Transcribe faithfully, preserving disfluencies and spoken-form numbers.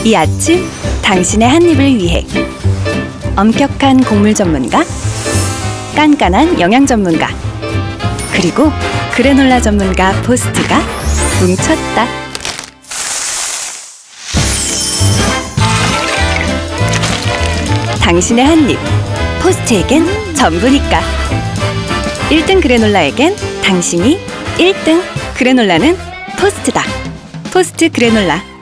이 아침 당신의 한 입을 위해 엄격한 곡물 전문가, 깐깐한 영양 전문가, 그리고 그래놀라 전문가 포스트가 뭉쳤다. 당신의 한 입, 포스트에겐 전부니까. 일 등 그래놀라에겐 당신이 일 등. 그래놀라는 포스트다. 포스트 그래놀라.